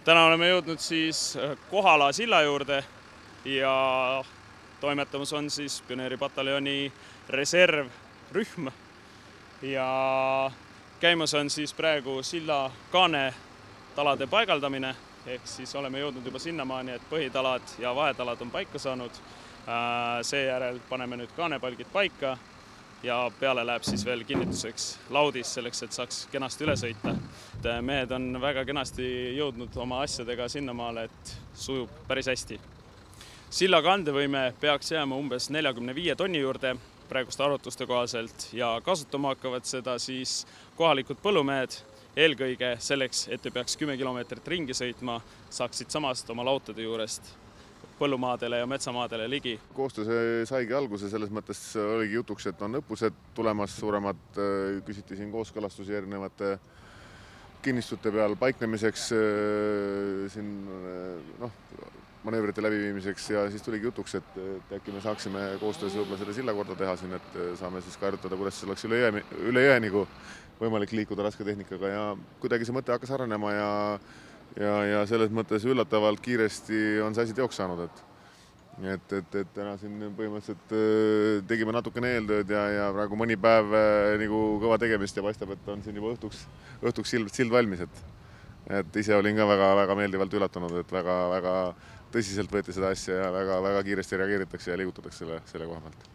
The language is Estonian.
Täna oleme jõudnud siis Kohala silla juurde ja toimetamas on siis pioneeripataljoni reservrühm ja käimas on siis praegu silla kaanetalade paigaldamine, ehk siis oleme jõudnud juba sinnamaani, et põhitalad ja vahetalad on paika saanud. Seejärel paneme nüüd kaanepalgid paika ja peale läheb siis veel kinnituseks laudis selleks, et saaks kenasti üle sõita. Mehed on väga kenasti jõudnud oma asjadega sinnamaale, et sujub päris hästi. Silla kandevõime peaks jääma umbes 45 tonni juurde praeguste arvutuste kohaselt ja kasutama hakkavad seda siis kohalikud põllumehed eelkõige selleks, et ei peaks 10 kilomeetrit ringi sõitma, saaksid samast oma lautade juurest põllumaadele ja metsamaadele ligi. Koostöö saigi alguse, selles mõttes oligi jutuks, et on õppused tulemas suuremad, küsiti siin kooskõlastusi erinevate kinnistute peal paiknemiseks, siin manöövrite läbiviimiseks ja siis tuligi jutuks, et äkki me saaksime koostöös võib-olla selle silla korda teha siin, et saame siis ka arutada, kuidas see oleks üle jõe nagu võimalik liikuda raske tehnikaga ja kuidagi see mõte hakkas arenema ja selles mõttes üllatavalt kiiresti on see asi teoks saanud, et täna siin põhimõtteliselt tegime natukene eeltööd ja praegu mõni päev nagu kõva tegemist ja paistab, et on siin juba õhtuks sild valmis, et ise olin ka väga meeldivalt üllatunud, et väga tõsiselt võeti seda asja ja väga kiiresti reageeritakse ja liigutatakse selle koha pealt.